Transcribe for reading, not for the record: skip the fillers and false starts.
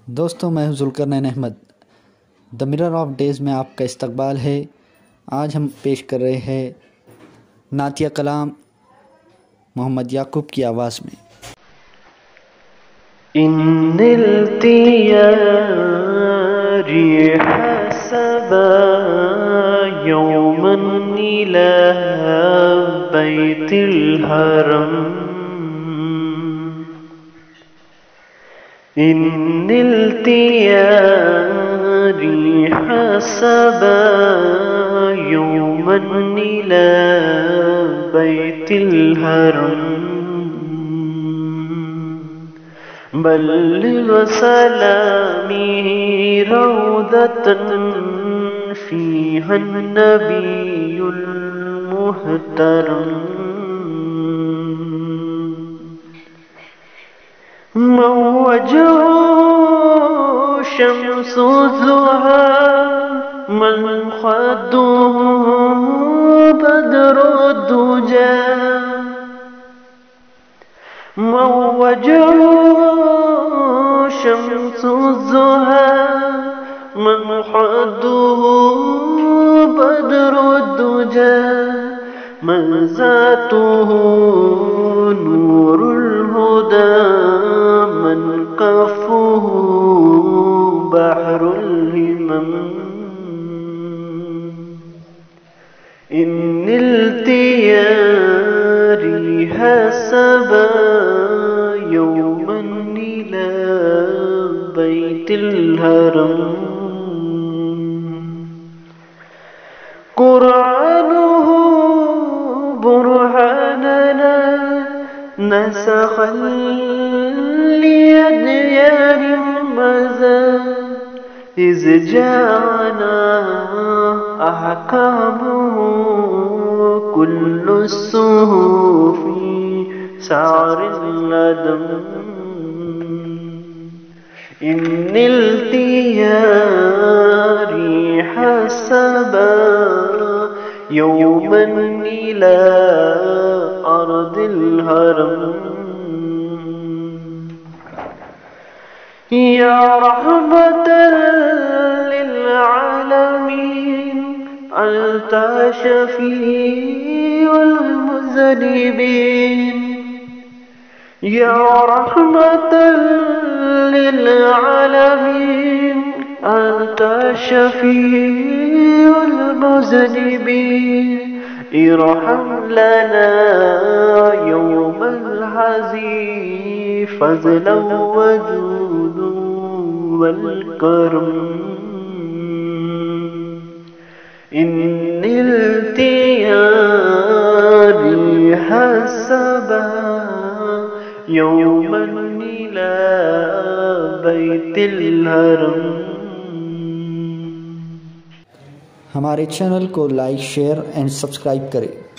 दोस्तों, मैं हूं Zulqarnain Ahmed. The mirror of days में आपका इस्तकबाल है। आज हम पेश कर रहे हैं नातिया कलाम मोहम्मद याकूब की आवाज़ में। इन्निल तियारी हसबा यौमन इला बैतिल हरम इन्निल तियारी हसबा यौमन इला बैतिल हरम बल्लिग सलामी रौदतन फीहा नबियुल मुहतरम मौजहो शम्सु ज़ुहा मन ख़द्दुहु बद्रु दुजा मौजहो शम्सु ज़ुहा मन ख़द्दुहु बद्रु दुजा मज़ातुहु नूरुल हुदा मन कफ़ुहु बहरुल हिमम इन्निल तियारी हसबा यौमन इला बैतिल हरम कुरानुहु बुरहानना नसखल लिअदयान मज़ा इज़ जाअना अहकामुहु कुल्लु सुहुफी सारिल अदम इन्निल तियारी हसबा यौमन इला अर्दिल हरम या रहमतल लिल आलमीन अंता शफीउल मुज़निबीन या रहमतल लिल आलमीन अंता शफीउल मुज़निबीन इरहम लना यौमल हज़ी फज़लन वजूदन वल करम इन्निल तियारी हसबा यौमन इला बैतिल हरम। हमारे चैनल को लाइक, शेयर एंड सब्सक्राइब करें।